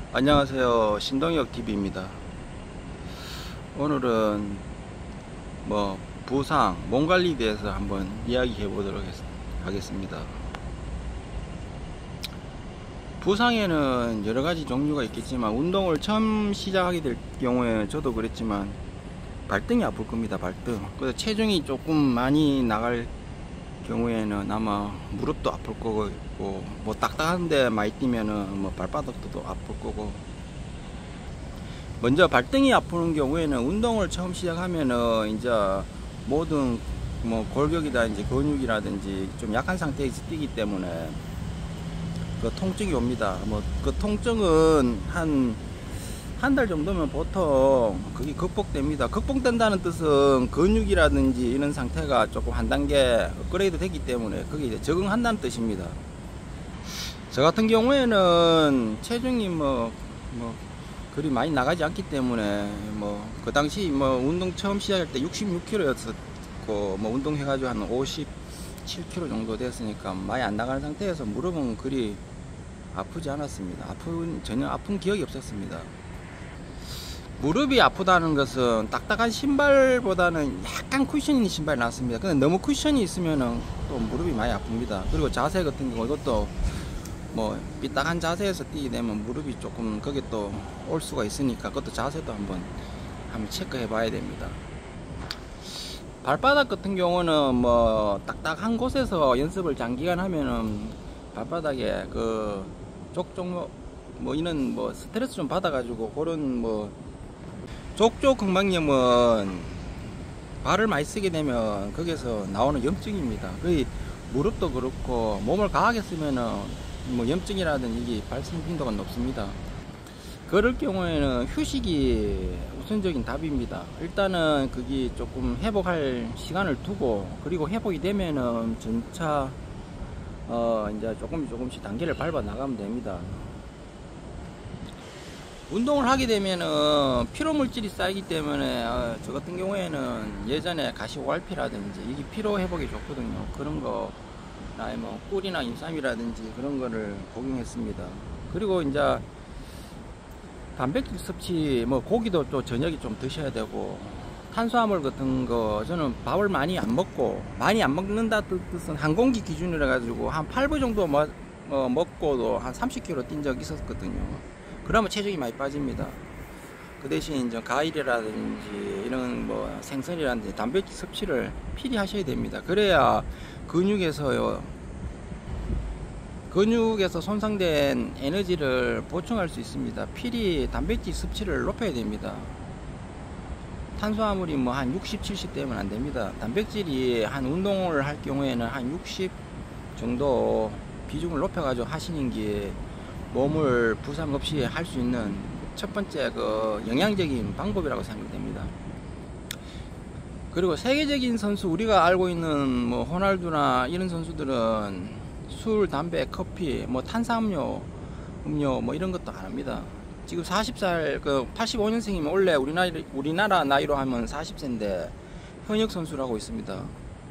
안녕하세요. 신동혁 TV입니다. 오늘은 부상, 몸 관리에 대해서 한번 이야기해 보도록 하겠습니다. 부상에는 여러 가지 종류가 있겠지만, 운동을 처음 시작하게 될 경우에 저도 그랬지만 발등이 아플 겁니다. 발등. 그래서 체중이 조금 많이 나갈 경우에는 아마 무릎도 아플 거고, 뭐 딱딱한데 많이 뛰면은 발바닥도 아플 거고. 먼저 발등이 아프는 경우에는 운동을 처음 시작하면은 이제 모든 골격이라든지 근육이라든지 좀 약한 상태에서 뛰기 때문에 그 통증이 옵니다. 그 통증은 한 달 정도면 보통 그게 극복됩니다. 극복된다는 뜻은 근육이라든지 이런 상태가 조금 한 단계 업그레이드 됐기 때문에 그게 이제 적응한다는 뜻입니다. 저 같은 경우에는 체중이 그리 많이 나가지 않기 때문에 그 당시 운동 처음 시작할 때 66kg였었고 운동해가지고 한 57kg 정도 됐으니까 많이 안 나가는 상태에서 무릎은 그리 아프지 않았습니다. 전혀 아픈 기억이 없었습니다. 무릎이 아프다는 것은 딱딱한 신발보다는 약간 쿠션이 있는 신발이 낫습니다. 근데 너무 쿠션이 있으면은 또 무릎이 많이 아픕니다. 그리고 자세 같은 경우 이것도 삐딱한 자세에서 뛰게 되면 무릎이 조금 거기 또 올 수가 있으니까 그것도 자세도 한번 체크해 봐야 됩니다. 발바닥 같은 경우는 딱딱한 곳에서 연습을 장기간 하면은 발바닥에 그 족족 이런 스트레스 좀 받아가지고 그런 족족 근막염은 발을 많이 쓰게 되면 거기서 나오는 염증입니다. 거의 무릎도 그렇고 몸을 강하게 쓰면은 염증이라든지 이게 발생 빈도가 높습니다. 그럴 경우에는 휴식이 우선적인 답입니다. 일단은 그게 조금 회복할 시간을 두고, 그리고 회복이 되면은 전차 이제 조금씩 단계를 밟아 나가면 됩니다. 운동을 하게 되면은 피로 물질이 쌓이기 때문에 저 같은 경우에는 예전에 가시오알피라든지 이게 피로 회복에 좋거든요. 그런 거 꿀이나 인삼이라든지 그런 거를 복용했습니다. 그리고 이제 단백질 섭취, 고기도 또 저녁에 좀 드셔야 되고, 탄수화물 같은 거 저는 밥을 많이 안 먹는다 뜻은 한 공기 기준으로 해가지고 한 8부 정도 먹고도 한 30kg 뛴 적 있었거든요. 그러면 체중이 많이 빠집니다. 그 대신 이제 과일이라든지 이런 생선이라든지 단백질 섭취를 필히 하셔야 됩니다. 그래야 근육에서 손상된 에너지를 보충할 수 있습니다. 필히 단백질 섭취를 높여야 됩니다. 탄수화물이 한 60, 70 되면 안 됩니다. 단백질이 한 운동을 할 경우에는 한 60 정도 비중을 높여가지고 하시는 게 몸을 부상 없이 할 수 있는 첫 번째 영양적인 방법이라고 생각됩니다. 그리고 세계적인 선수, 우리가 알고 있는 호날두나 이런 선수들은 술, 담배, 커피, 탄산음료, 음료 이런 것도 안 합니다. 지금 40살 85년생이면 원래 우리나라 나이로 하면 40세인데 현역 선수를 하고 있습니다.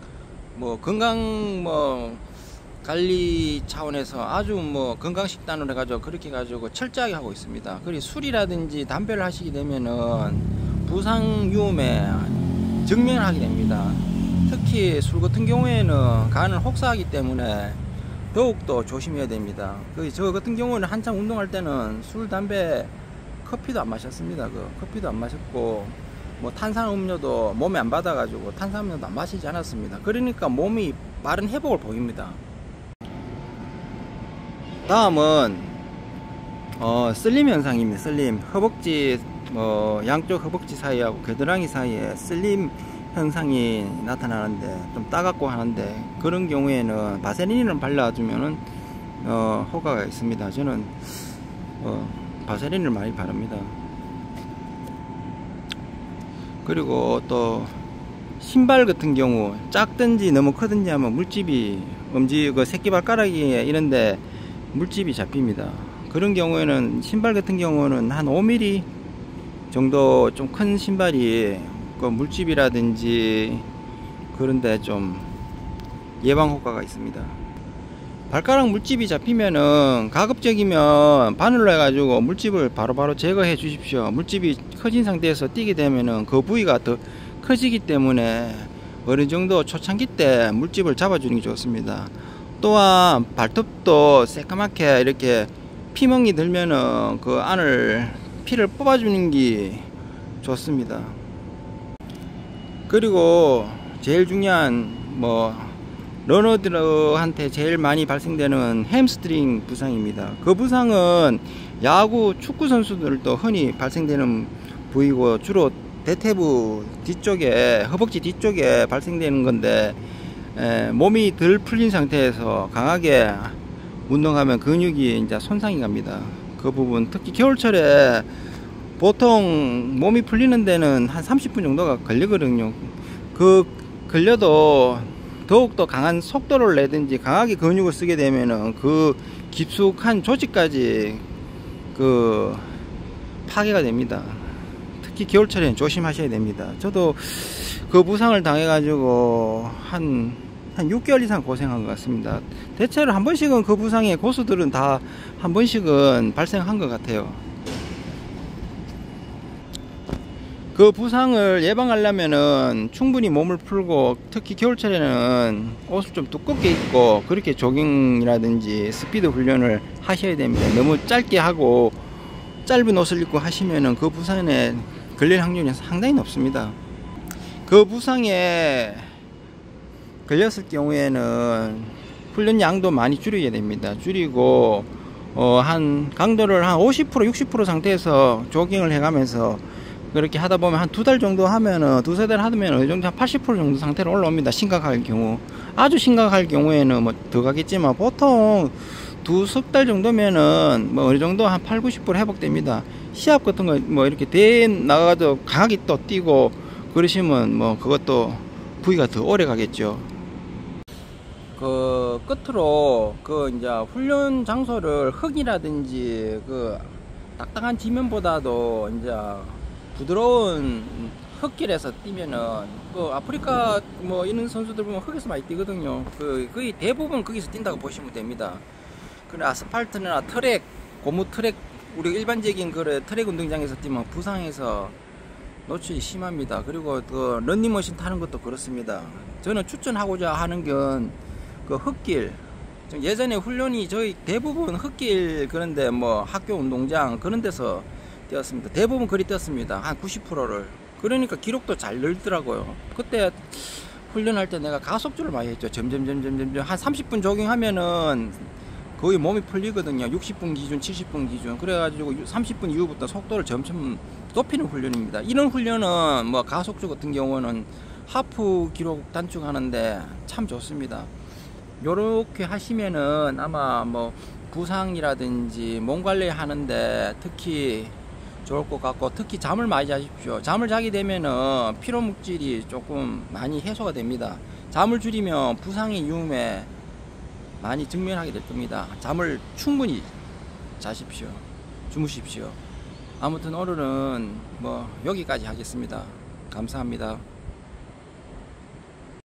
건강 관리 차원에서 아주 건강 식단을 해가지고 그렇게 해가지고 철저하게 하고 있습니다. 그리고 술이라든지 담배를 하시게 되면은 부상 위험에 직면하게 됩니다. 특히 술 같은 경우에는 간을 혹사하기 때문에 더욱더 조심해야 됩니다. 저 같은 경우는 한참 운동할 때는 술, 담배, 커피도 안 마셨습니다. 커피도 안 마셨고 탄산음료도 몸에 안 받아가지고 탄산음료도 안 마시지 않았습니다. 그러니까 몸이 빠른 회복을 보입니다. 다음은 슬림 현상입니다. 슬림, 허벅지 양쪽 허벅지 사이하고 겨드랑이 사이에 슬림 현상이 나타나는데 좀 따갑고 하는데, 그런 경우에는 바세린을 발라주면은 효과가 있습니다. 저는 바세린을 많이 바릅니다. 그리고 또 신발 같은 경우 작든지 너무 크든지 하면 물집이 새끼발가락이 이런데 물집이 잡힙니다. 그런 경우에는 신발 같은 경우는 한 5mm 정도 좀 큰 신발이 물집이라든지 그런데 좀 예방 효과가 있습니다. 발가락 물집이 잡히면은 가급적이면 바늘로 해가지고 물집을 바로바로 제거해 주십시오. 물집이 커진 상태에서 뛰게 되면은 그 부위가 더 커지기 때문에 어느 정도 초창기 때 물집을 잡아주는 게 좋습니다. 또한 발톱도 새까맣게 이렇게 피멍이 들면은 그 안을 피를 뽑아주는 게 좋습니다. 그리고 제일 중요한 러너들한테 제일 많이 발생되는 햄스트링 부상입니다. 그 부상은 야구 축구 선수들도 흔히 발생되는 부위고 주로 대퇴부 뒤쪽에 허벅지 뒤쪽에 발생되는 건데 몸이 덜 풀린 상태에서 강하게 운동하면 근육이 이제 손상이 갑니다. 그 부분 특히 겨울철에 보통 몸이 풀리는 데는 한 30분 정도가 걸리거든요. 그 걸려도 더욱더 강한 속도를 내든지 강하게 근육을 쓰게 되면은 그 깊숙한 조직까지 그 파괴가 됩니다. 특히 겨울철에는 조심하셔야 됩니다. 저도 그 부상을 당해 가지고 한 6개월 이상 고생한 것 같습니다. 대체로 한 번씩은 그 부상의 고수들은 다 한 번씩은 발생한 것 같아요. 그 부상을 예방하려면은 충분히 몸을 풀고 특히 겨울철에는 옷을 좀 두껍게 입고 그렇게 조깅이라든지 스피드 훈련을 하셔야 됩니다. 너무 짧게 하고 짧은 옷을 입고 하시면은 그 부상에 걸릴 확률이 상당히 높습니다. 그 부상에 걸렸을 경우에는 훈련 양도 많이 줄여야 됩니다. 줄이고 한 강도를 한 50% 60% 상태에서 조깅을 해가면서 그렇게 하다 보면 한 2달 정도 하면은 두세 달 하면 어느 정도 한 80% 정도 상태로 올라옵니다. 심각할 경우. 아주 심각할 경우에는 뭐 더 가겠지만 보통 두석 달 정도면은 뭐 어느 정도 한 8, 90% 회복됩니다. 시합 같은 거 뭐 이렇게 대회 나가도 강하게 또 뛰고 그러시면 뭐 그것도 부위가 더 오래 가겠죠. 그 끝으로 그 이제 훈련 장소를 흙이라든지 그 딱딱한 지면보다도 이제 부드러운 흙길에서 뛰면은 그 아프리카 뭐 이런 선수들 보면 흙에서 많이 뛰거든요. 그 거의 대부분 거기서 뛴다고 보시면 됩니다. 그래 아스팔트나 트랙, 고무 트랙, 우리 일반적인 그 트랙 운동장에서 뛰면 부상해서 노출이 심합니다. 그리고 그 런닝머신 타는 것도 그렇습니다. 저는 추천하고자 하는 건 그 흙길. 예전에 훈련이 저희 대부분 흙길 그런데 뭐 학교 운동장 그런 데서 뛰었습니다. 대부분 그리 뛰었습니다. 한 90%를. 그러니까 기록도 잘 늘더라고요. 그때 훈련할 때 내가 가속주를 많이 했죠. 점점 한 30분 조깅하면은 거의 몸이 풀리거든요. 60분 기준, 70분 기준. 그래가지고 30분 이후부터 속도를 점점 높이는 훈련입니다. 이런 훈련은 뭐 가속주 같은 경우는 하프 기록 단축하는데 참 좋습니다. 요렇게 하시면은 아마 뭐 부상이라든지 몸 관리 하는데 특히 좋을 것 같고, 특히 잠을 많이 자십시오. 잠을 자게 되면은 피로 물질이 조금 많이 해소가 됩니다. 잠을 줄이면 부상의 위험에 많이 직면하게 될 겁니다. 잠을 충분히 자십시오. 주무십시오. 아무튼 오늘은 뭐 여기까지 하겠습니다. 감사합니다.